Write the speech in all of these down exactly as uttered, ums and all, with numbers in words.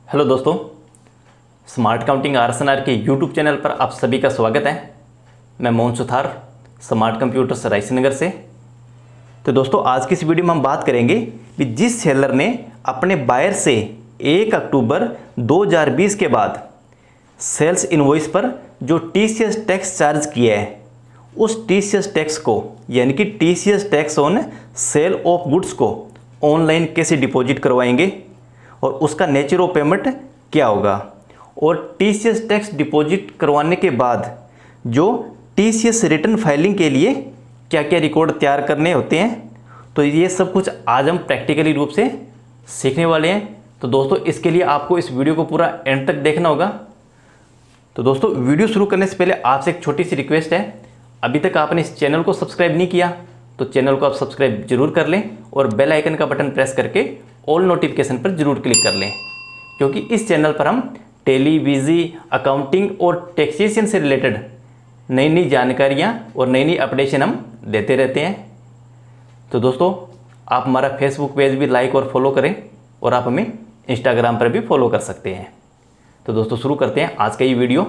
Hello दोस्तों, smart counting R S N R के YouTube channel पर आप सभी का स्वागत है। मैं मोहन सुथार, स्मार्ट कंप्यूटर्स रायसीनगर से। तो दोस्तों, आज की इस वीडियो में हम बात करेंगे कि जिस सेलर ने अपने बायर से एक अक्टूबर दो हज़ार बीस के बाद सेल्स इनवॉइस पर जो T C S tax charge किया है, उस टी सी एस टैक्स को यानी कि T C S tax on sale of goods को ऑनलाइन कैसे डिपॉजिट करवाएंगे और उसका नेचर ऑफ पेमेंट क्या होगा, और T C S tax deposit करवाने के बाद जो T C S return filing के लिए क्या क्या रिकॉर्ड तैयार करने होते हैं, तो ये सब कुछ आज हम प्रैक्टिकली रूप से सीखने वाले हैं। तो दोस्तों, इसके लिए आपको इस वीडियो को पूरा एंड तक देखना होगा। तो दोस्तों, वीडियो शुरू करने से पहले आपसे एक छोटी सी रिक्वेस्ट है, अभी तक आपने इस चैनल को सब्सक्राइब नहीं किया तो चैनल को आप सब्सक्राइब जरूर कर लें और बेल आइकन का बटन प्रेस करके ऑल नोटिफिकेशन पर जरूर क्लिक कर लें, क्योंकि इस चैनल पर हम टेली, वीजी, अकाउंटिंग और टैक्सेशन से रिलेटेड नई नई जानकारियाँ और नई नई अपडेशन हम देते रहते हैं। तो दोस्तों, आप हमारा फेसबुक पेज भी लाइक और फॉलो करें और आप हमें इंस्टाग्राम पर भी फॉलो कर सकते हैं। तो दोस्तों, शुरू करते हैं आज का ये वीडियो।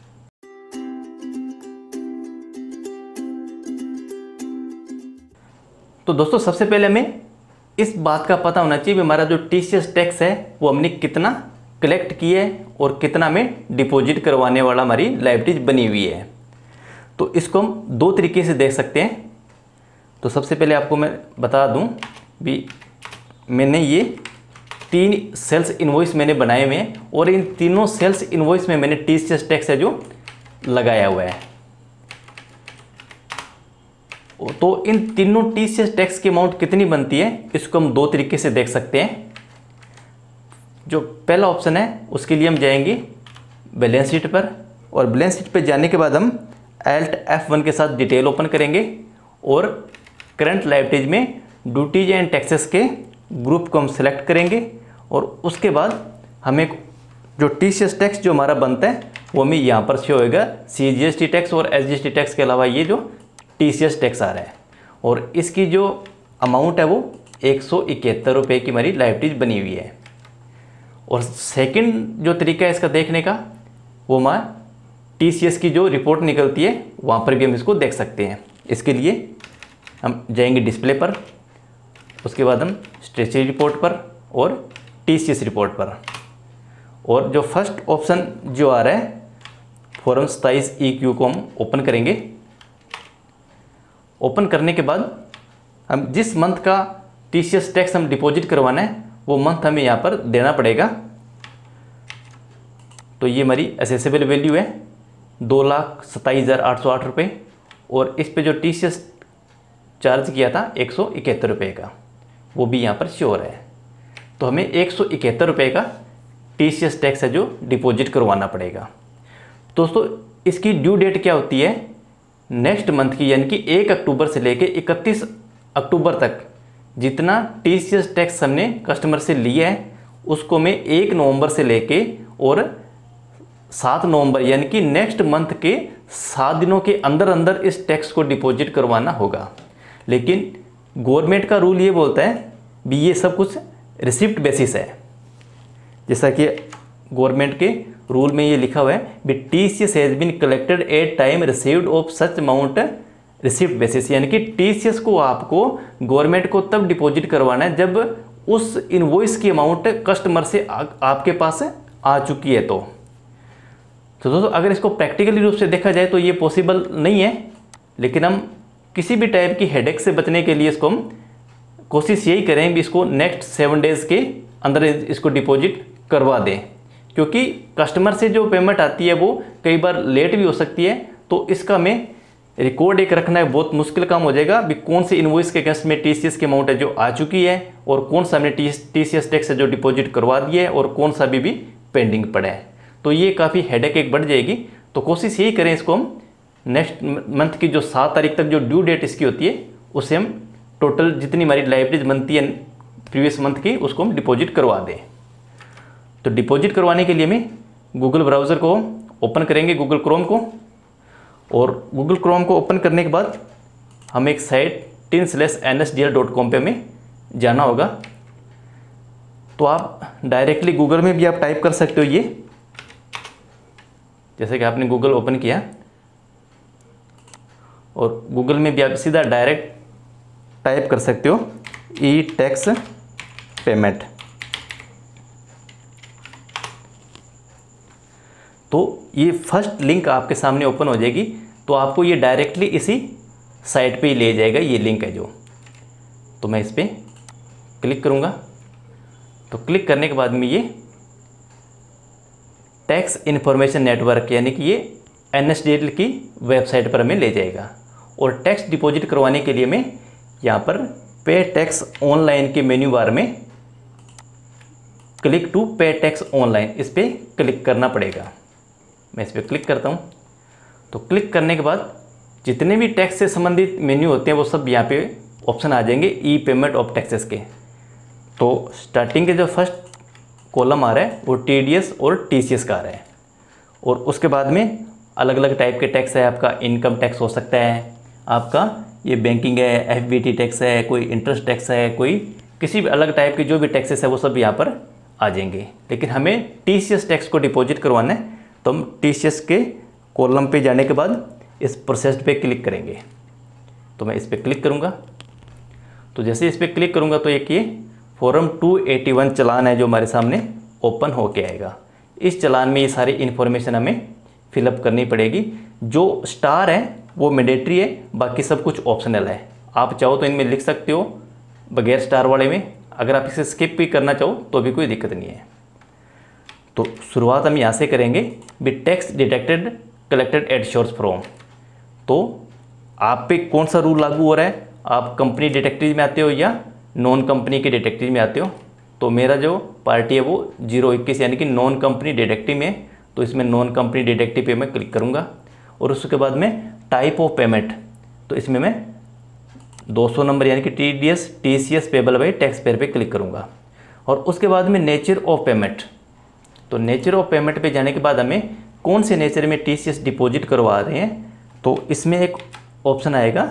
तो दोस्तों, सबसे पहले हमें इस बात का पता होना चाहिए कि हमारा जो टी सी एस टैक्स है वो हमने कितना कलेक्ट किया है और कितना में डिपॉजिट करवाने वाला हमारी लायबिलिटीज बनी हुई है। तो इसको हम दो तरीके से देख सकते हैं। तो सबसे पहले आपको मैं बता दूं भी मैंने ये तीन सेल्स इनवॉइस मैंने बनाए हुए हैं और इन तीनों सेल्स इनवॉइस में मैंने टी सी एस टैक्स है जो लगाया हुआ है। तो इन तीनों टी सी एस टैक्स की अमाउंट कितनी बनती है, इसको हम दो तरीके से देख सकते हैं। जो पहला ऑप्शन है उसके लिए हम जाएंगे बैलेंस शीट पर, और बैलेंस शीट पर जाने के बाद हम एल्ट एफ वन के साथ डिटेल ओपन करेंगे और करंट लायबिलिटीज में ड्यूटीज एंड टैक्सेस के ग्रुप को हम सेलेक्ट करेंगे और उसके बाद हमें जो टी सी एस टैक्स जो हमारा बनता है वो हमें यहाँ पर शो होएगा। C G S T tax और S G S T tax के अलावा ये जो टी सी एस टैक्स आ रहा है, और इसकी जो अमाउंट है वो एक सौ इकहत्तर रुपये की हमारी लायबिलिटीज बनी हुई है। और सेकंड जो तरीका है इसका देखने का, वो हमारा टी सी एस की जो रिपोर्ट निकलती है वहाँ पर भी हम इसको देख सकते हैं। इसके लिए हम जाएंगे डिस्प्ले पर, उसके बाद हम स्ट्रेचरी रिपोर्ट पर और टी सी एस रिपोर्ट पर, और जो फर्स्ट ऑप्शन जो आ रहा है फॉर्म सत्ताईस ई क्यू को हम ओपन करेंगे। ओपन करने के बाद हम जिस मंथ का टी सी एस टैक्स हम डिपॉजिट करवाना है वो मंथ हमें यहाँ पर देना पड़ेगा। तो ये हमारी असेसेबल वैल्यू है दो लाख सत्ताईस हज़ार आठ सौ आठ रुपये, और इस पे जो टी सी एस चार्ज किया था एक सौ इकहत्तर रुपये का, वो भी यहाँ पर श्योर है। तो हमें एक सौ इकहत्तर रुपये का टी सी एस टैक्स है जो डिपॉजिट करवाना पड़ेगा। दोस्तों, इसकी ड्यू डेट क्या होती है, नेक्स्ट मंथ की, यानी कि एक अक्टूबर से लेके इकतीस अक्टूबर तक जितना टी सी एस टैक्स हमने कस्टमर से लिया है उसको मैं एक नवंबर से लेके और सात नवंबर यानी कि नेक्स्ट मंथ के सात दिनों के अंदर अंदर इस टैक्स को डिपॉजिट करवाना होगा। लेकिन गवर्नमेंट का रूल ये बोलता है भी ये सब कुछ रिसिप्ट बेसिस है। जैसा कि गवर्नमेंट के रूल में ये लिखा हुआ है B T C S has been collected at time received of such amount receipt basis, यानी कि टी सी एस को आपको गवर्नमेंट को तब डिपॉजिट करवाना है जब उस इनवॉइस की अमाउंट कस्टमर से आ, आपके पास आ चुकी है। तो तो दोस्तों, अगर इसको प्रैक्टिकली रूप से देखा जाए तो ये पॉसिबल नहीं है, लेकिन हम किसी भी टाइप की हेडेक से बचने के लिए इसको हम कोशिश यही करें भी इसको नेक्स्ट सेवन डेज़ के अंदर इसको डिपॉजिट करवा दें, क्योंकि कस्टमर से जो पेमेंट आती है वो कई बार लेट भी हो सकती है। तो इसका में रिकॉर्ड एक रखना है बहुत मुश्किल काम हो जाएगा भी कौन से इनवॉइस के अगेंस्ट में टी सी एस की अमाउंट है जो आ चुकी है और कौन सा हमने टी सी एस टैक्स है जो डिपॉजिट करवा दिया है और कौन सा अभी भी पेंडिंग पड़ा है। तो ये काफ़ी हेडेक एक बढ़ जाएगी। तो कोशिश यही करें इसको हम नेक्स्ट मंथ की जो सात तारीख तक जो ड्यू डेट इसकी होती है उससे हम टोटल जितनी हमारी लायबिलिटीज बनती है प्रीवियस मंथ की उसको हम डिपॉजिट करवा दें। तो डिपॉजिट करवाने के लिए हमें गूगल ब्राउज़र को ओपन करेंगे, गूगल क्रोम को, और गूगल क्रोम को ओपन करने के बाद हम एक site TIN slash N S D L dot com पर हमें जाना होगा। तो आप डायरेक्टली गूगल में भी आप टाइप कर सकते हो, ये जैसे कि आपने गूगल ओपन किया और गूगल में भी आप सीधा डायरेक्ट टाइप कर सकते हो ई टैक्स पेमेंट। तो ये फर्स्ट लिंक आपके सामने ओपन हो जाएगी, तो आपको ये डायरेक्टली इसी साइट पे ही ले जाएगा, ये लिंक है जो। तो मैं इस पर क्लिक करूँगा, तो क्लिक करने के बाद में ये टैक्स इन्फॉर्मेशन नेटवर्क यानी कि ये एन एस डी एल की वेबसाइट पर हमें ले जाएगा। और टैक्स डिपॉजिट करवाने के लिए मैं यहाँ पर पे टैक्स ऑनलाइन के मेन्यू बार में click to pay tax online, इस पर क्लिक करना पड़ेगा। मैं इस पर क्लिक करता हूँ। तो क्लिक करने के बाद जितने भी टैक्स से संबंधित मेन्यू होते हैं वो सब यहाँ पे ऑप्शन आ जाएंगे ई पेमेंट ऑफ टैक्सेस के। तो स्टार्टिंग के जो फर्स्ट कॉलम आ रहा है वो टी डी एस और टी सी एस का आ रहा है। और उसके बाद में अलग अलग टाइप के टैक्स है, आपका इनकम टैक्स हो सकता है, आपका ये बैंकिंग है, एफ बी टी टैक्स है, कोई इंटरेस्ट टैक्स है, कोई किसी भी अलग टाइप के जो भी टैक्सेस है वो सब यहाँ पर आ जाएंगे। लेकिन हमें टी सी एस टैक्स को डिपॉजिट करवाना है, तो हम टी सी एस के कॉलम पे जाने के बाद इस प्रोसेस्ड पे क्लिक करेंगे। तो मैं इस पर क्लिक करूँगा। तो जैसे इस पर क्लिक करूँगा तो एक ये form two eighty one challan है जो हमारे सामने ओपन होके आएगा। इस चलान में ये सारी इन्फॉर्मेशन हमें फिलअप करनी पड़ेगी। जो स्टार है वो मैंडेटरी है, बाकी सब कुछ ऑप्शनल है। आप चाहो तो इनमें लिख सकते हो बगैर स्टार वाले में, अगर आप इसे स्किप भी करना चाहो तो भी कोई दिक्कत नहीं है। तो शुरुआत हम यहाँ से करेंगे be tax deducted collected at source from. तो आप पे कौन सा रूल लागू हो रहा है, आप कंपनी डिटेक्टिव में आते हो या नॉन कंपनी के डिटेक्टिव में आते हो। तो मेरा जो पार्टी है वो जीरो इक्कीस यानी कि नॉन कंपनी डिटेक्टिव में, तो इसमें नॉन कंपनी डिटेक्टिव पे मैं क्लिक करूँगा। और उसके बाद में टाइप ऑफ पेमेंट, तो इसमें मैं दो सौ नंबर यानी कि T D S T C S payable by tax payer पे क्लिक करूँगा। और उसके बाद में नेचर ऑफ पेमेंट, तो नेचर ऑफ पेमेंट पे जाने के बाद हमें कौन से नेचर में टी सी एस डिपॉजिट करवा रहे हैं, तो इसमें एक ऑप्शन आएगा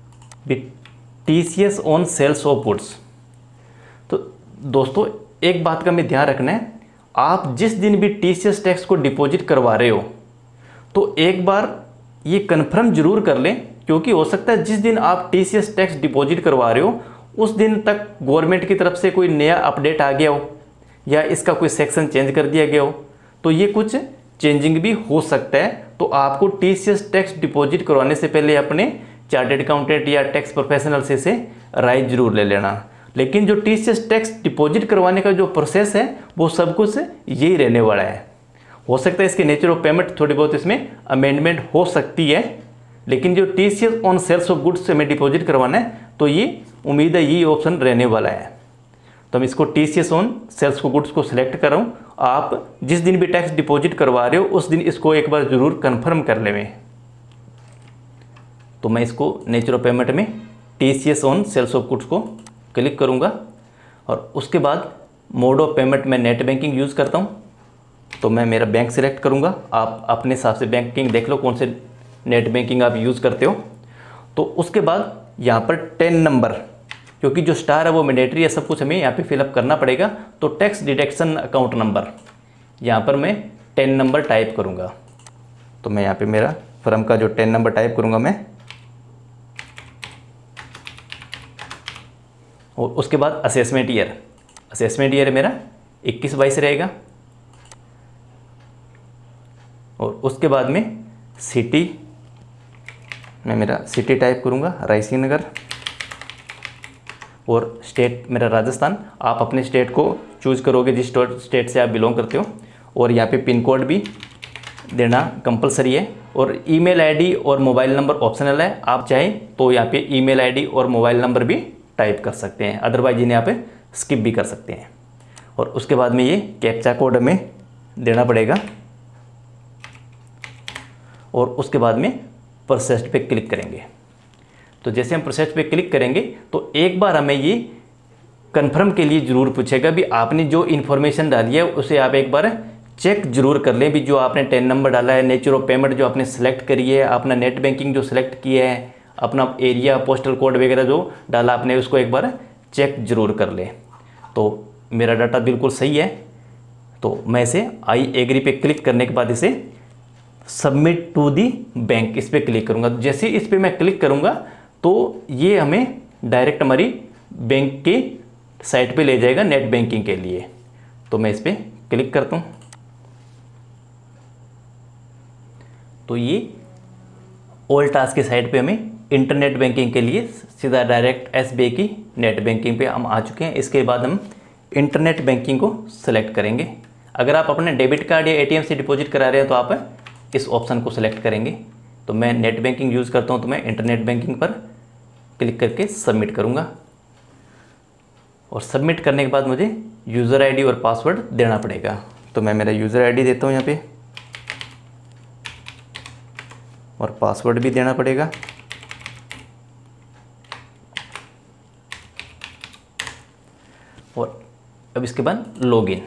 T C S on sales of goods. तो दोस्तों एक बात का हमें ध्यान रखना है, आप जिस दिन भी टी सी एस टैक्स को डिपॉजिट करवा रहे हो तो एक बार ये कन्फर्म जरूर कर लें, क्योंकि हो सकता है जिस दिन आप T C S tax deposit करवा रहे हो उस दिन तक गवर्नमेंट की तरफ से कोई नया अपडेट आ गया हो या इसका कोई सेक्शन चेंज कर दिया गया हो, तो ये कुछ चेंजिंग भी हो सकता है। तो आपको T C S tax deposit करवाने से पहले अपने चार्टेड अकाउंटेंट या टैक्स प्रोफेशनल से से राय जरूर ले लेना। लेकिन जो T C S tax deposit करवाने का जो प्रोसेस है वो सब कुछ यही रहने वाला है। हो सकता है इसके नेचर ऑफ पेमेंट थोड़ी बहुत इसमें अमेंडमेंट हो सकती है, लेकिन जो T C S on sales of goods से हमें डिपॉजिट करवाना है तो ये उम्मीद है यही ऑप्शन रहने वाला है। तो हम इसको T C S on sales of goods को सिलेक्ट कर रहा हूँ। आप जिस दिन भी टैक्स डिपॉजिट करवा रहे हो उस दिन इसको एक बार ज़रूर कन्फर्म कर लें। तो मैं इसको नेचर ऑफ पेमेंट में T C S on sales of goods को क्लिक करूँगा। और उसके बाद मोड ऑफ पेमेंट में नेट बैंकिंग यूज़ करता हूँ, तो मैं मेरा बैंक सिलेक्ट करूँगा। आप अपने हिसाब से बैंकिंग देख लो कौन से नेट बैंकिंग आप यूज़ करते हो। तो उसके बाद यहाँ पर टेन नंबर, क्योंकि जो स्टार है वो मैंडेटरी है, सब कुछ हमें यहाँ पे फिलअप करना पड़ेगा। तो टैक्स डिडक्शन अकाउंट नंबर यहाँ पर मैं टेन नंबर टाइप करूँगा। तो मैं यहाँ पे मेरा फर्म का जो टेन नंबर टाइप करूँगा मैं, और उसके बाद असेसमेंट ईयर, असेसमेंट ईयर मेरा इक्कीस बाईस रहेगा। और उसके बाद में सिटी, मैं मेरा सिटी टाइप करूँगा रायसी नगर। और स्टेट मेरा राजस्थान, आप अपने स्टेट को चूज़ करोगे जिस स्टेट से आप बिलोंग करते हो। और यहाँ पे पिन कोड भी देना कंपलसरी है। और ईमेल आईडी और मोबाइल नंबर ऑप्शनल है, आप चाहें तो यहाँ पे ईमेल आईडी और मोबाइल नंबर भी टाइप कर सकते हैं, अदरवाइज इन्हें यहाँ पे स्किप भी कर सकते हैं। और उसके बाद में ये कैप्चा कोड हमें देना पड़ेगा। और उसके बाद में प्रोसेस्ड पे क्लिक करेंगे। तो जैसे हम प्रोसेस पे क्लिक करेंगे तो एक बार हमें ये कंफर्म के लिए ज़रूर पूछेगा भी आपने जो इन्फॉर्मेशन डाली है उसे आप एक बार चेक जरूर कर लें भी जो आपने टेन नंबर डाला है, नेचर ऑफ पेमेंट जो आपने सेलेक्ट करी है, अपना नेट बैंकिंग जो सिलेक्ट किया है, अपना एरिया पोस्टल कोड वगैरह जो डाला आपने उसको एक बार चेक जरूर कर लें। तो मेरा डाटा बिल्कुल सही है, तो मैं इसे आई एग्री पे क्लिक करने के बाद इसे सबमिट टू दी बैंक इस पर क्लिक करूँगा। जैसे इस पर मैं क्लिक करूँगा तो ये हमें डायरेक्ट हमारी बैंक के साइट पे ले जाएगा नेट बैंकिंग के लिए। तो मैं इस पर क्लिक करता हूँ तो ये ऑल टास्क की साइट पे हमें इंटरनेट बैंकिंग के लिए सीधा डायरेक्ट एस बी आई की नेट बैंकिंग पे हम आ चुके हैं। इसके बाद हम इंटरनेट बैंकिंग को सिलेक्ट करेंगे। अगर आप अपने डेबिट कार्ड या ए टी एम से डिपॉजिट करा रहे हैं तो आप इस ऑप्शन को सिलेक्ट करेंगे। तो मैं नेट बैंकिंग यूज़ करता हूँ तो मैं इंटरनेट बैंकिंग पर क्लिक करके सबमिट करूँगा। और सबमिट करने के बाद मुझे यूज़र आईडी और पासवर्ड देना पड़ेगा। तो मैं मेरा यूज़र आईडी देता हूँ यहाँ पे और पासवर्ड भी देना पड़ेगा। और अब इसके बाद लॉगिन।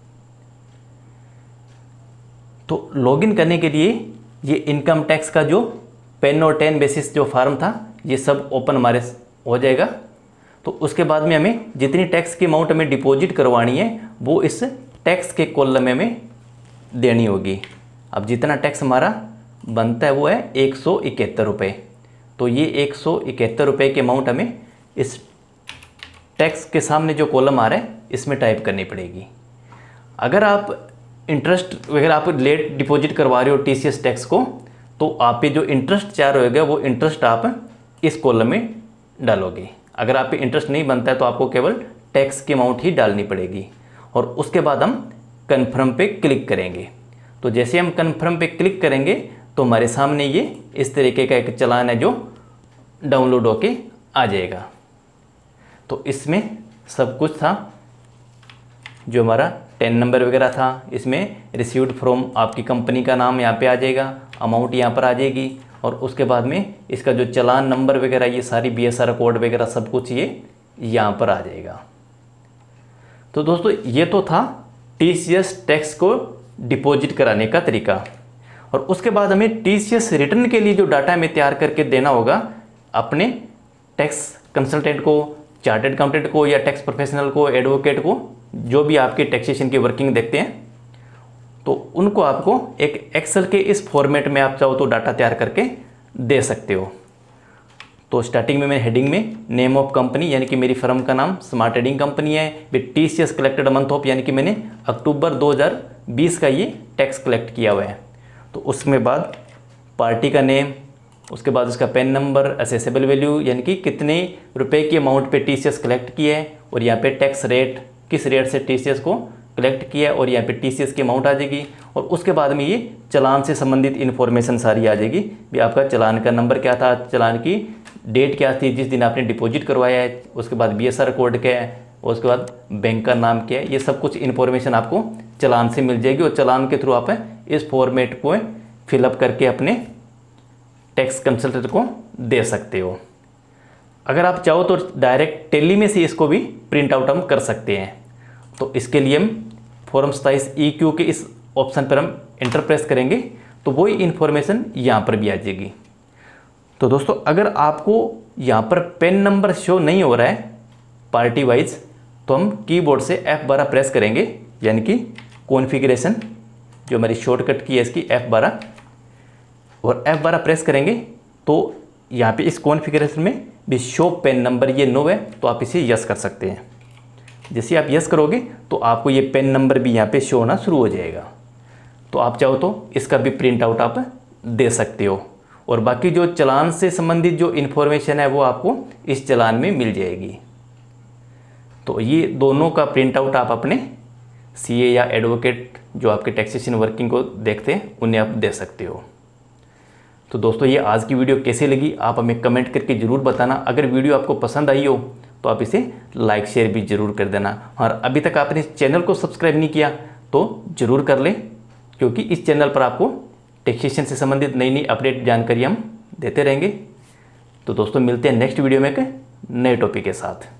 तो लॉगिन करने के लिए ये इनकम टैक्स का जो पेन और टेन बेसिस जो फॉर्म था ये सब ओपन हमारे हो जाएगा। तो उसके बाद में हमें जितनी टैक्स की अमाउंट हमें डिपॉजिट करवानी है वो इस टैक्स के कॉलम में हमें देनी होगी। अब जितना टैक्स हमारा बनता है वो है एक सौ इकहत्तर रुपये। तो ये एक सौ इकहत्तर रुपये की अमाउंट हमें इस टैक्स के सामने जो कॉलम आ रहा है इसमें टाइप करनी पड़ेगी। अगर आप इंटरेस्ट वगैरह आप लेट डिपॉजिट करवा रहे हो टी सी एस टैक्स को तो आप पे जो इंटरेस्ट चार्ज होगा वो इंटरेस्ट आप इस कॉलम में डालोगे। अगर आप पे इंटरेस्ट नहीं बनता है तो आपको केवल टैक्स की अमाउंट ही डालनी पड़ेगी। और उसके बाद हम कन्फर्म पे क्लिक करेंगे। तो जैसे हम कन्फर्म पे क्लिक करेंगे तो हमारे सामने ये इस तरीके का एक चालान है जो डाउनलोड होके आ जाएगा। तो इसमें सब कुछ था, जो हमारा टेन नंबर वगैरह था, इसमें रिसीव्ड फ्रॉम आपकी कंपनी का नाम यहाँ पे आ जाएगा, अमाउंट यहाँ पर आ जाएगी और उसके बाद में इसका जो चालान नंबर वगैरह ये सारी बी एस आर कोड वगैरह सब कुछ ये यहाँ पर आ जाएगा। तो दोस्तों ये तो था टी सी एस टैक्स को डिपॉजिट कराने का तरीका। और उसके बाद हमें टी सी एस रिटर्न के लिए जो डाटा हमें तैयार करके देना होगा अपने टैक्स कंसल्टेंट को, चार्टर्ड अकाउंटेंट को या टैक्स प्रोफेशनल को, एडवोकेट को, जो भी आपके टैक्सेशन की वर्किंग देखते हैं, तो उनको आपको एक एक्सेल के इस फॉर्मेट में आप चाहो तो डाटा तैयार करके दे सकते हो। तो स्टार्टिंग में मैं हेडिंग में नेम ऑफ कंपनी यानी कि मेरी फर्म का नाम स्मार्ट ट्रेडिंग कंपनी है, with T C S collected month of यानी कि मैंने अक्टूबर दो हज़ार बीस का ये टैक्स कलेक्ट किया हुआ है। तो उसमें बाद पार्टी का नेम, उसके बाद उसका पेन नंबर, असेसेबल वैल्यू यानी कि कितने रुपए की अमाउंट पे टी सी एस कलेक्ट किया है और यहाँ पे टैक्स रेट किस रेट से टी सी एस को कलेक्ट किया है और यहाँ पे टी सी एस की अमाउंट आ जाएगी। और उसके बाद में ये चालान से संबंधित इन्फॉर्मेशन सारी आ जाएगी, भी आपका चालान का नंबर क्या था, चालान की डेट क्या थी जिस दिन आपने डिपॉजिट करवाया है, उसके बाद बी एस आर कोड क्या है और उसके बाद बैंक का नाम क्या है। ये सब कुछ इन्फॉर्मेशन आपको चालान से मिल जाएगी और चालान के थ्रू आप इस फॉर्मेट को फिलअप करके अपने टैक्स कंसल्टेंट को दे सकते हो। अगर आप चाहो तो डायरेक्ट टेली में से इसको भी प्रिंट आउट हम कर सकते हैं। तो इसके लिए हम फॉर्म सताईस ई क्यू के इस ऑप्शन पर हम एंटर प्रेस करेंगे तो वही इन्फॉर्मेशन यहाँ पर भी आ जाएगी। तो दोस्तों अगर आपको यहाँ पर पेन नंबर शो नहीं हो रहा है पार्टी वाइज तो हम कीबोर्ड से एफ बारह प्रेस करेंगे, यानी कि कॉन्फ़िगरेशन जो हमारी शॉर्टकट की है इसकी एफ बारह, और एफ बारह प्रेस करेंगे तो यहाँ पे इस कॉन्फ़िगरेशन में भी शो पेन नंबर ये नो है तो आप इसे यस कर सकते हैं। जैसे आप यस करोगे तो आपको ये पेन नंबर भी यहाँ पे शो होना शुरू हो जाएगा। तो आप चाहो तो इसका भी प्रिंट आउट आप दे सकते हो और बाकी जो चालान से संबंधित जो इन्फॉर्मेशन है वो आपको इस चालान में मिल जाएगी। तो ये दोनों का प्रिंट आउट आप अपने सी ए या एडवोकेट जो आपके टैक्सेशन वर्किंग को देखते हैं उन्हें आप दे सकते हो। तो दोस्तों ये आज की वीडियो कैसे लगी आप हमें कमेंट करके ज़रूर बताना। अगर वीडियो आपको पसंद आई हो तो आप इसे लाइक शेयर भी ज़रूर कर देना, और अभी तक आपने इस चैनल को सब्सक्राइब नहीं किया तो ज़रूर कर लें, क्योंकि इस चैनल पर आपको टैक्सेशन से संबंधित नई नई अपडेट जानकारी हम देते रहेंगे। तो दोस्तों मिलते हैं नेक्स्ट वीडियो में एक नए टॉपिक के साथ।